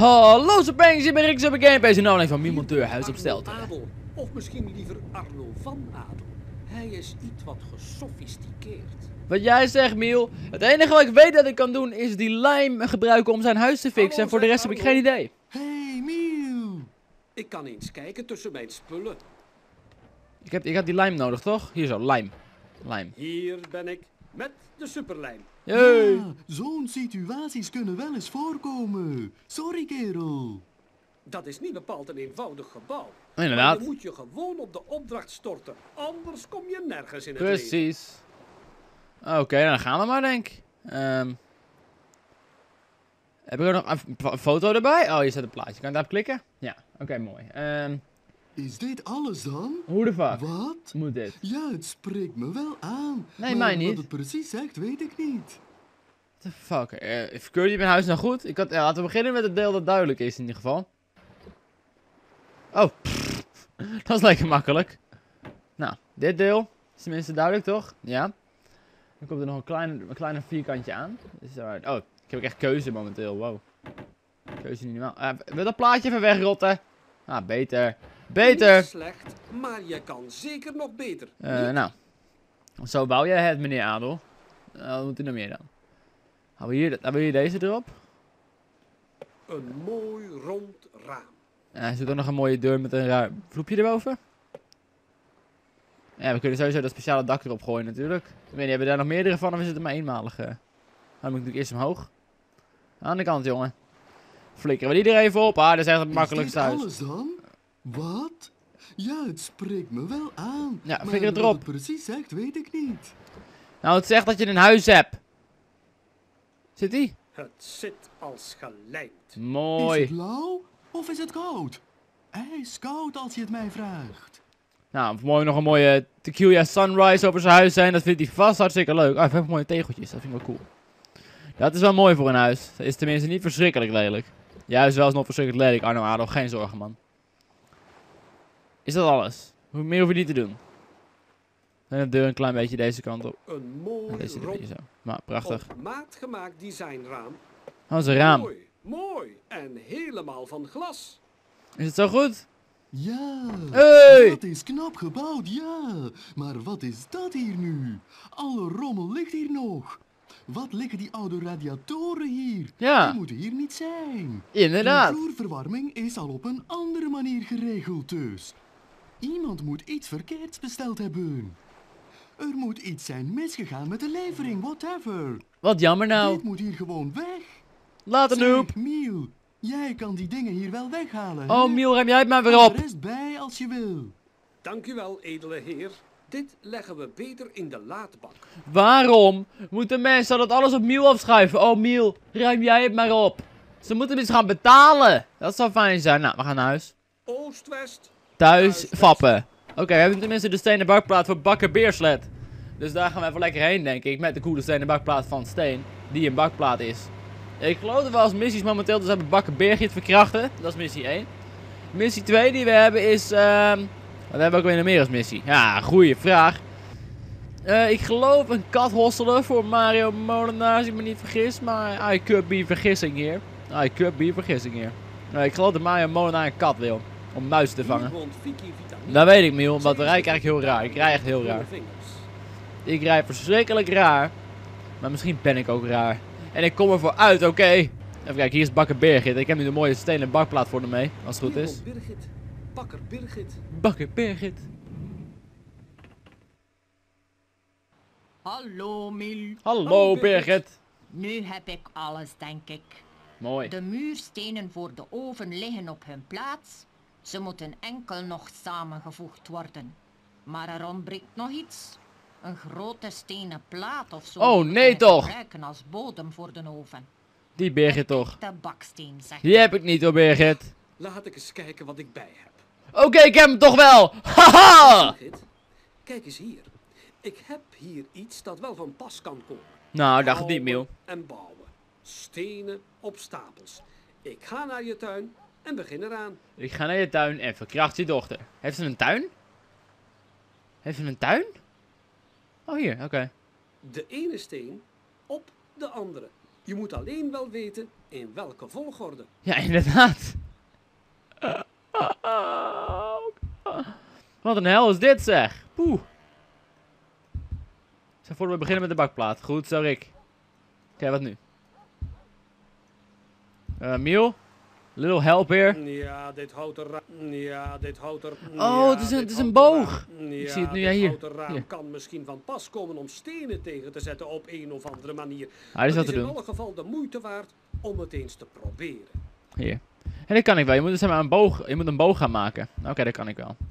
Hallo Soprankers, ik ben Rick Super Gameplays en nou van Miemonteur Huis op Stelten. Adel, of misschien liever Arno van Adel. Hij is iets wat gesofisticeerd. Wat jij zegt, Miel. Het enige wat ik weet dat ik kan doen is die lijm gebruiken om zijn huis te fixen. Hallo, En voor de rest heb ik geen idee. Hey, Miel! Ik kan eens kijken tussen mijn spullen. Ik had die lijm nodig, toch? Hier zo, lijm. Lijm. Hier ben ik met de superlijm. Hey. Ja, zo'n situaties kunnen wel eens voorkomen. Sorry, kerel. Dat is niet bepaald een eenvoudig gebouw. Inderdaad. Maar je moet je gewoon op de opdracht storten. Anders kom je nergens in het leven. Precies. Oké, dan gaan we maar, denk ik. Heb ik er nog een foto erbij? Oh, hier staat een plaatje. Kan ik daarop klikken? Ja, oké, mooi. Is dit alles dan? Hoe de fuck Wat? moet dit? Ja, het spreekt me wel aan. Nee, maar mij niet. wat het precies zegt, weet ik niet. What the fuck? Verkeurde je mijn huis nou goed? Laten we beginnen met het deel dat duidelijk is in ieder geval. Oh, dat is lekker makkelijk. Nou, dit deel is tenminste duidelijk, toch? Ja. Dan komt er nog een kleiner vierkantje aan. Dus, oh, ik heb ook echt keuze momenteel. Wow. Keuze niet normaal. Wil dat plaatje even wegrotten? Ah, beter. Beter! Niet slecht, maar je kan zeker nog beter. Nou. Zo bouw jij het, meneer Adel. Wat moet er nog meer dan? Hebben we hier deze erop? Een mooi rond raam. Er zit ook nog een mooie deur met een raar vloepje erboven. Ja, we kunnen sowieso dat speciale dak erop gooien natuurlijk. Ik weet niet, hebben we daar nog meerdere van of is het er maar eenmalig? Dan moet ik natuurlijk eerst omhoog. Aan de kant, jongen. Flikkeren we die er even op. Ah, dat is echt het makkelijkste Is dit huis. alles dan? Wat? Ja, het spreekt me wel aan. Ja, maar flikker het wat erop. het precies zegt, weet ik niet. Nou, het zegt dat je een huis hebt. Zit die? Het zit als gelijmd. Is Mooi. het lauw of is het koud? Ijskoud als je het mij vraagt. Nou, mooi nog een mooie Tequila Sunrise over zijn huis zijn. Dat vindt hij vast hartstikke leuk. Ah, even mooie tegeltjes. Dat vind ik wel cool. Dat is wel mooi voor een huis. Dat is tenminste niet verschrikkelijk lelijk. Juist wel is nog verschrikkelijk lelijk, Arno Adel. Geen zorgen, man. Is dat alles? Meer hoef je niet te doen. En de deur een klein beetje deze kant op. Een En mooi deze een beetje rond zo. Maar prachtig. op maat gemaakt designraam. Oh, dat is een raam. Mooi, mooi en helemaal van glas. Is het zo goed? Ja, Hey! dat is knap gebouwd, ja. Maar wat is dat hier nu? Alle rommel ligt hier nog. Wat liggen die oude radiatoren hier? Ja. Die moeten hier niet zijn. Inderdaad. De vloerverwarming is al op een andere manier geregeld dus. Iemand moet iets verkeerds besteld hebben. Er moet iets zijn misgegaan met de levering, whatever. Wat jammer nou. Dit moet hier gewoon weg. Later, noob. Zeg, Miel, jij kan die dingen hier wel weghalen, Oh, hè? Miel, ruim jij het maar weer Hou op. de rest bij als je wil. Dank u wel, edele heer. Dit leggen we beter in de laadbak. Waarom moeten mensen dat alles op Miel afschuiven? Oh, Miel, ruim jij het maar op. Ze moeten eens gaan betalen. Dat zou fijn zijn. Nou, we gaan naar huis. Oost-West. Thuis fappen. Oké, we hebben tenminste de stenen bakplaat voor Bakker Beerslet. Dus daar gaan we even lekker heen, denk ik. Met de coole stenen bakplaat van Steen. Die een bakplaat is. Ik geloof dat we als missies momenteel dus hebben Bakker Beergiet verkrachten. Dat is missie 1. Missie 2 die we hebben is... Wat hebben we ook weer nog meer als missie? Ja, goeie vraag. Ik geloof een kat hosselen voor Mario Molenaar, als ik me niet vergis. Maar I could be vergissing hier. I could be vergissing hier. Ik geloof dat Mario Molenaar een kat wil. Om muizen te vangen. Hier woont Vicky Vitamine. Dat weet ik, Miel, want we rijden eigenlijk heel raar. Ik rij echt heel raar. Vingers. Ik rij verschrikkelijk raar. Maar misschien ben ik ook raar. En ik kom ervoor uit, oké. Even kijken, hier is Bakker Birgit. Ik heb nu de mooie stenen bakplaat voor hem mee. Als het goed Hier is. woont Birgit. Bakker Birgit. Bakker Birgit. Hallo, Miel. Hallo Hallo, Birgit. Nu heb ik alles, denk ik. Mooi. De muurstenen voor de oven liggen op hun plaats. Ze moeten enkel nog samengevoegd worden. Maar er ontbreekt nog iets. Een grote stenen plaat of zo. Oh, die we nee kunnen toch. gebruiken als bodem voor de oven. Die Birgit toch. De baksteen, zeg Die heb ik niet hoor, Birgit. Laat ik eens kijken wat ik bij heb. Oké, ik heb hem toch wel. Haha. Birgit, kijk eens hier. Ik heb hier iets dat wel van pas kan komen. Nou, dacht het niet, Miel. En bouwen. Stenen op stapels. Ik ga naar je tuin en begin eraan. Ik ga naar je tuin en verkracht je dochter. Heeft ze een tuin? Heeft ze een tuin? Oh, hier, oké. De ene steen op de andere. Je moet alleen wel weten in welke volgorde. Ja, inderdaad. Wat een hel is dit, zeg. Poeh. Zeg, voordat we beginnen met de bakplaat. Goed, zo Rick. Oké, wat nu? Miel? Little help here. Ja, dit houten raam. Ja, dit houten. Oh, het is een boog. Ik zie het nu, ja, hier. Dit houten raam Hier. kan misschien van pas komen om stenen tegen te zetten op een of andere manier. Ah, is wat Het te is in doen. alle geval de moeite waard om het eens te proberen. Hier. En dat kan ik wel. Je moet dus zeg maar een boog. Je moet een boog gaan maken. Oké, dat kan ik wel.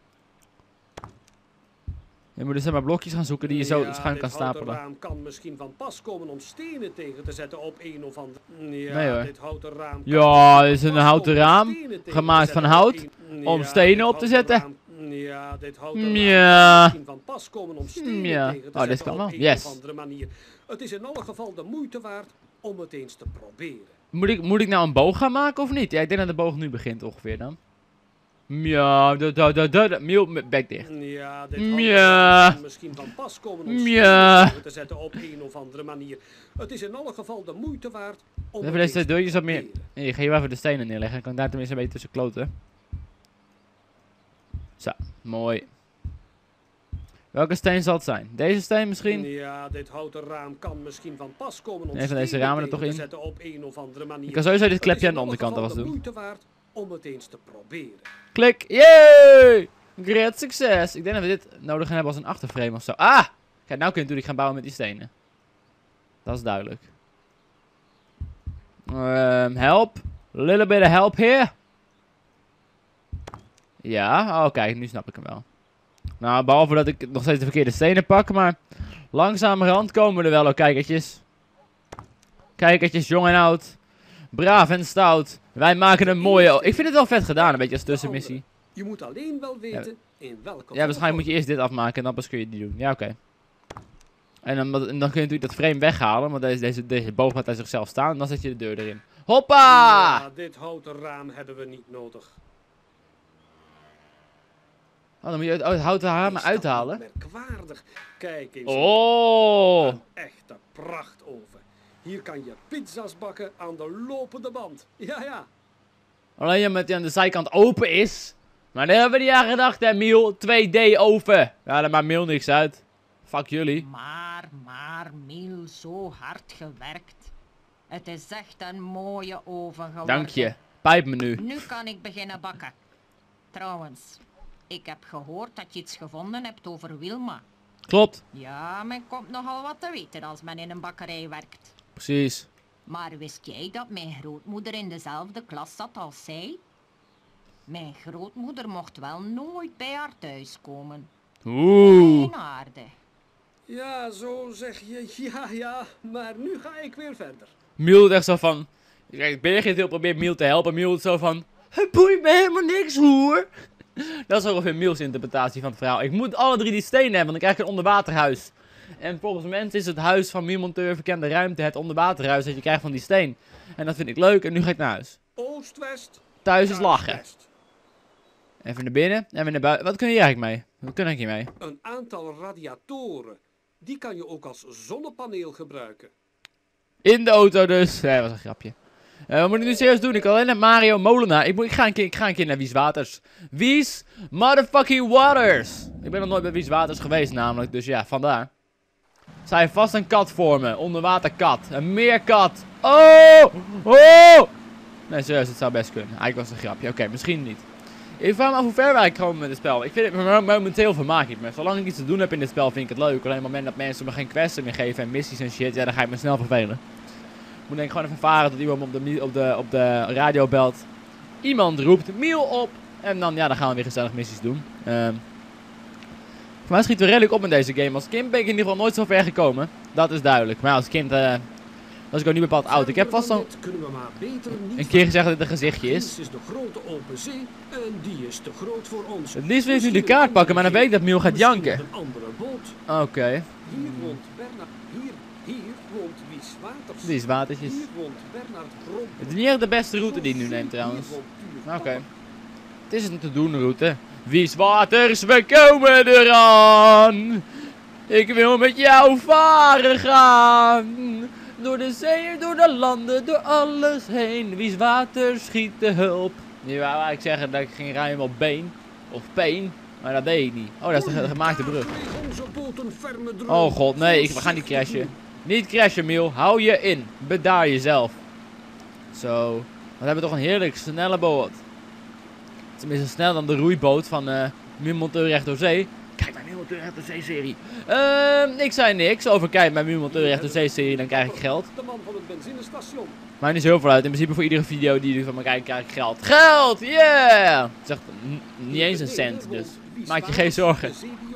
Je moet dus zeg maar blokjes gaan zoeken die je zo schuin kan stapelen. Dit houten raam kan misschien van pas komen om stenen tegen te zetten op een of andere. Ja, Nee, hoor. dit houten raam. Ja, dit is een houten raam. Gemaakt van hout. Om stenen op te zetten. Ja, dit houten raam Ja. kan misschien van pas komen om stenen Ja. tegen te Oh, dit zetten kan op wel. een Yes. of andere manier. Het is in alle geval de moeite waard om het eens te proberen. Moet ik nou een boog gaan maken of niet? Ja, ik denk dat de boog nu begint ongeveer dan. Ja, Miel, bek dicht. Ja, dit Ja. houten kan misschien van pas komen om Ja. stenen tegen te zetten op een of andere manier. Het is in alle geval de moeite waard om Even het deze eens twee te deurtjes wat meer. proberen. Nee, ik ga hier even de stenen neerleggen. Dan kan ik daar tenminste een beetje tussen kloten. Zo, mooi. Welke steen zal het zijn? Deze steen misschien? Ja, dit houten raam kan misschien van pas komen om Een van deze stenen ramen er tegen toch te in? zetten op een of andere manier. Ik kan sowieso dit Het klepje is aan de in alle onderkant geval alvast de doen. moeite waard om het eens te proberen. Klik. Yay! Great succes. Ik denk dat we dit nodig gaan hebben als een achterframe of zo. Ah! Kijk, nou kun je natuurlijk gaan bouwen met die stenen. Dat is duidelijk. Help. Little bit of help here. Ja, oh kijk, nu snap ik hem wel. Nou, behalve dat ik nog steeds de verkeerde stenen pak, maar langzamerhand komen we er wel, oh kijkertjes. Kijkertjes, jong en oud. Braaf en stout. Wij maken een mooie... Ik vind het wel vet gedaan, een beetje als tussenmissie. Je moet alleen wel weten in welke Ja, waarschijnlijk moet je eerst dit afmaken en dan pas kun je die doen. Ja, oké. En dan kun je natuurlijk dat frame weghalen, want deze boog laat hij zichzelf staan en dan zet je de deur erin. Hoppa! Ja, dit houten raam hebben we niet nodig. Oh, dan moet je het houten raam Is dat uithalen. niet merkwaardig. Kijk eens. Oh! Een echte prachtoven. Hier kan je pizza's bakken aan de lopende band. Ja, ja. Alleen ja, met die aan de zijkant open is. Maar daar hebben we niet aan gedacht, hè, Miel. 2D oven. Ja, daar maakt Miel niks uit. Fuck jullie. Maar, Miel, zo hard gewerkt. Het is echt een mooie oven geworden. Dank je. Pijp me nu. Nu kan ik beginnen bakken. Trouwens, ik heb gehoord dat je iets gevonden hebt over Wilma. Klopt. Ja, men komt nogal wat te weten als men in een bakkerij werkt. Precies. Maar wist jij dat mijn grootmoeder in dezelfde klas zat als zij? Mijn grootmoeder mocht wel nooit bij haar thuis komen. Oeh. Geen aarde. Ja, zo zeg je. Ja, maar nu ga ik weer verder. Miel is echt zo van... Kijk, Birgit probeert Miel te helpen. Miel is zo van... Het boeit me helemaal niks, hoer. Dat is ongeveer Miels interpretatie van het verhaal. Ik moet alle drie die stenen hebben, want dan krijg ik een onderwaterhuis. En volgens mensen is het huis van Mielmonteur Verkende Ruimte het onderwaterhuis dat je krijgt van die steen. En dat vind ik leuk en nu ga ik naar huis. Oost-West. Thuis is lachen. Zuid-West. Even naar binnen, even naar buiten. Wat kun je eigenlijk mee? Wat kun ik hiermee? Een aantal radiatoren. Die kan je ook als zonnepaneel gebruiken. In de auto dus. Nee, dat was een grapje. Wat moet ik nu serieus doen? Ik kan alleen naar Mario Molenaar. Ik ga een keer naar Wies Waters. Wies motherfucking Waters. Ik ben nog nooit bij Wies Waters geweest namelijk. Dus ja, vandaar. Zij heeft vast een kat voor me. Onderwaterkat. Een meerkat. Oh! Oh! Nee, serieus, het zou best kunnen. Eigenlijk was het een grapje. Oké, misschien niet. Ik vraag me af hoe ver wij komen met het spel. Ik vind het momenteel vermaak ik me. Zolang ik iets te doen heb in dit spel vind ik het leuk. Alleen op het moment dat mensen me geen quests meer geven en missies en shit, ja, dan ga ik me snel vervelen. Ik moet denk ik gewoon even varen tot iemand op de radio belt. Iemand roept Miel op. En dan, ja, dan gaan we weer gezellig missies doen. Voor mij schieten we redelijk op in deze game. Als kind ben ik in ieder geval nooit zo ver gekomen. Dat is duidelijk. Maar ja, als kind was ik ook niet bepaald oud. Ik heb vast al Kunnen we maar beter niet een keer gezegd dat dit een gezichtje is. Links is de grote open zee en die is te groot voor ons. Het liefst wil ik nu de kaart pakken, maar dan weet ik dat Miel gaat Misschien janken. met een andere boot. Oké. Hier woont Bernard. Hier woont Wies Waters. Die is watertjes. Hier woont Bernard Brom. Het is niet echt de beste route die ik nu neem trouwens. Oké. Het is een te doen route. Wies Waters, we komen eraan. Ik wil met jou varen gaan. door de zeeën, door de landen, door alles heen. Wie's water schiet de hulp. Nu wou ik zeggen dat ik ging ruimen op been. Of peen. Maar dat deed ik niet. Oh, dat is de gemaakte brug. Oh god, nee, we gaan niet crashen. Niet crashen, Miel. Hou je in. Bedaar jezelf. Zo. We hebben toch een heerlijk snelle boot. Tenminste, sneller dan de roeiboot van Muurmonteur Recht door Zee. Kijk mijn Muurmonteur Recht door Zee serie. Ik zei niks over kijk mijn Muurmonteur Recht door Zee serie, dan krijg ik geld. De man van het benzinestation. Maakt niet zo heel veel uit. In principe voor iedere video die jullie van me kijken krijg ik geld. Geld! Yeah! Het is echt niet eens een cent, dus maak je geen zorgen.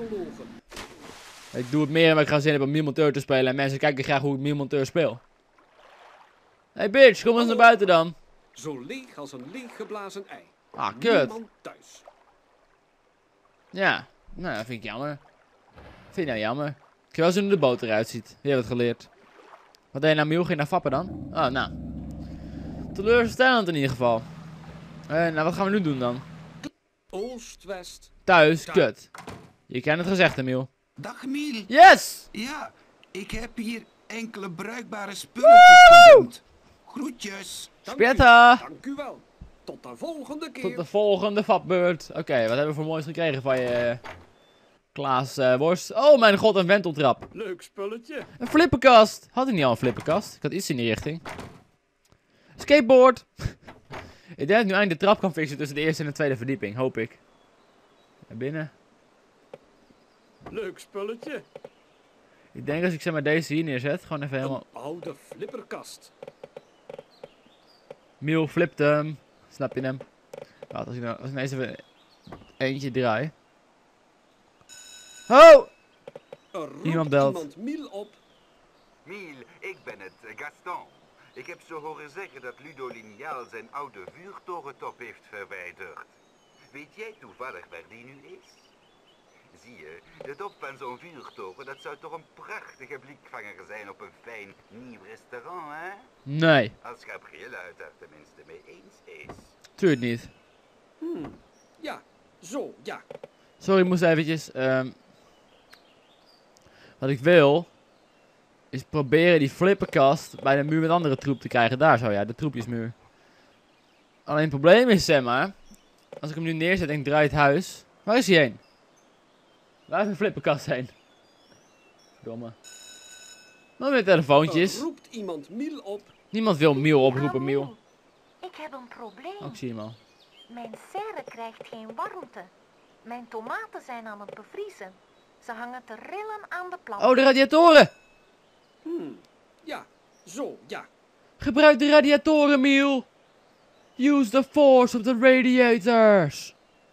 Ik doe het meer omdat ik graag zin heb om Muurmonteur te spelen. En mensen kijken graag hoe ik Muurmonteur speel. Hey bitch, kom eens naar buiten dan. Zo leeg als een leeggeblazen ei. Ah, kut. Niemand thuis. Ja, nou, dat vind ik jammer. Vind je nou jammer? Ik weet wel zo hoe de boot eruit ziet. Wie heeft het geleerd? Wat deed je nou, Miel? Ging je naar Fappen dan? Oh, nou. Teleurstellend in ieder geval. Nou, wat gaan we nu doen dan? Oost-West. Thuis, kut. Je kent het gezegd, Miel. Dag Miel. Yes! Ja, ik heb hier enkele bruikbare spulletjes gedumpt. Groetjes. Spietta! Dank u wel. Tot de volgende keer. Tot de volgende vatbeurt. Oké, wat hebben we voor moois gekregen van je... Klaas Worst. Oh mijn god, een wenteltrap. Leuk spulletje. Een flipperkast. Had ik niet al een flipperkast? Ik had iets in die richting. Skateboard. Ik denk dat ik nu eindelijk de trap kan fixen tussen de eerste en de tweede verdieping. Hoop ik. Naar binnen. Leuk spulletje. Ik denk als ik zeg maar deze hier neerzet. Gewoon even helemaal... Een oude flipperkast. Miel flipt hem. Snap je hem? Wacht, als ik ineens even eentje draai. Oh! Er roept Iemand belt. iemand Miel op. Miel, ik ben het, Gaston. Ik heb zo horen zeggen dat Ludo Liniaal zijn oude vuurtorentop heeft verwijderd. Weet jij toevallig waar die nu is? Zie je, de top van zo'n vuurtoren, dat zou toch een prachtige blikvanger zijn op een fijn nieuw restaurant, hè? Nee, Als Gabrielle het daar tenminste mee eens is. tuurlijk niet. Ja, zo, ja. Sorry, ik moest eventjes. Wat ik wil is proberen die flipperkast bij de muur met andere troep te krijgen. Daar zo, ja, de troepjesmuur. Alleen het probleem is, zeg maar, als ik hem nu neerzet en ik draai het huis. Waar is hij heen? Waar is mijn flipperkast heen? Verdomme. Nog meer telefoontjes. Er roept iemand Miel op. Niemand wil Miel oproepen, Miel. Hallo, ik heb een probleem. Oh, ik zie hem al. Mijn serre krijgt geen warmte. Mijn tomaten zijn aan het bevriezen. Ze hangen te rillen aan de plant. Oh, de radiatoren! Ja, zo, ja. Gebruik de radiatoren, Miel! Use the force of the radiators!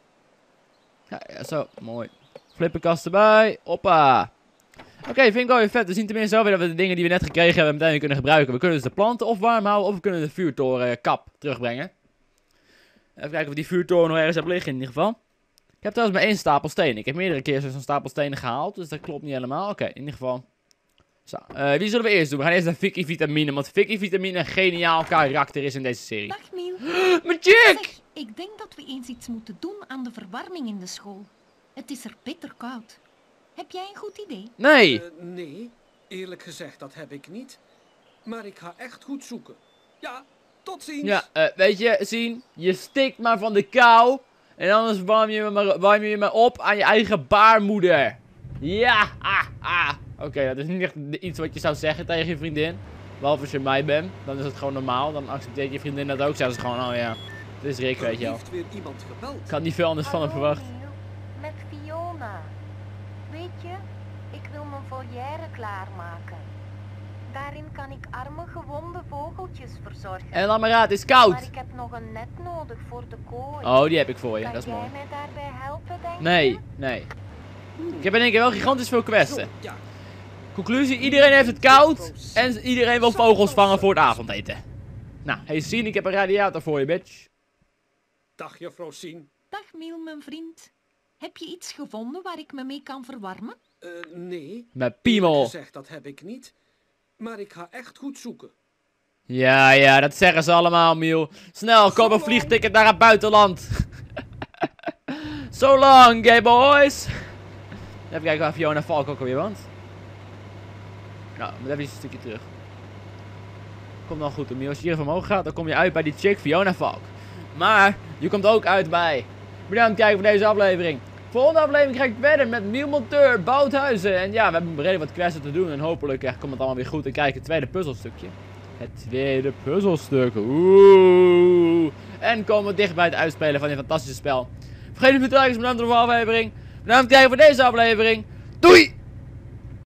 Ja, ja, zo, mooi. Flipperkast erbij, hoppa! Oké, vind ik wel weer vet. We zien tenminste wel weer dat we de dingen die we net gekregen hebben meteen kunnen gebruiken. We kunnen dus de planten of warm houden of we kunnen de vuurtorenkap terugbrengen. Even kijken of die vuurtoren nog ergens hebben liggen in ieder geval. Ik heb trouwens maar 1 stapel stenen. Ik heb meerdere keer zo'n stapel stenen gehaald, dus dat klopt niet helemaal. Oké, in ieder geval. Zo, wie zullen we eerst doen? We gaan eerst naar Vicky Vitamine, want Vicky Vitamine een geniaal karakter is in deze serie. Dag Miel. Mijn chick! Zeg, ik denk dat we eens iets moeten doen aan de verwarming in de school. Het is er bitter koud. Heb jij een goed idee? Nee! Nee, eerlijk gezegd, dat heb ik niet. Maar ik ga echt goed zoeken. Ja, tot ziens. Ja, weet je, zien, je stikt maar van de kou. En anders warm je me maar op aan je eigen baarmoeder. Ja, Oké, dat is niet echt iets wat je zou zeggen tegen je vriendin. Behalve als je mij bent, dan is het gewoon normaal. Dan accepteert je vriendin dat ook. Zeggen ze gewoon, oh ja, dit is Rick, weet je wel. heeft weer iemand gebeld. Ik had niet veel anders van hem Hallo, verwacht. Miel, met Fiona. Weet je, ik wil mijn volière klaarmaken. Daarin kan ik arme gewonde vogeltjes verzorgen. En laat maar raad, het is Maar koud. ik heb nog een net nodig voor de kooi. Oh, die heb ik voor je, Kan dat is jij mooi. mij daarbij helpen, denk je? Nee. Ik heb in één keer wel gigantisch veel Zo, questen. ja. Conclusie, iedereen heeft het koud. En iedereen wil vogels vangen voor het avondeten. Nou, hey Sien, ik heb een radiator voor je, bitch. Dag, juffrouw Sien. Dag Miel, mijn vriend. Heb je iets gevonden waar ik me mee kan verwarmen? Nee. Met piemel. Gezegd, dat heb ik niet. Maar ik ga echt goed zoeken. Ja, dat zeggen ze allemaal, Miel. Snel, koop een vliegticket naar het buitenland. So long, gay boys. Even kijken waar Fiona Valk ook alweer woont. Nou, moet even een stukje terug. Komt dan goed, Emiel. Als je hier even omhoog gaat, dan kom je uit bij die chick Fiona Valk. Maar je komt ook uit bij... Bedankt voor het kijken voor deze aflevering. Volgende aflevering ga ik verder met Miel Monteur, Bouthuizen. En ja, we hebben redelijk wat quests te doen. En hopelijk komt het allemaal weer goed. En krijg ik het tweede puzzelstukje. Het tweede puzzelstuk. Oeh. En komen we dicht bij het uitspelen van dit fantastische spel. Vergeet niet te bedanken voor de aflevering. Bedankt voor het kijken voor deze aflevering. Doei!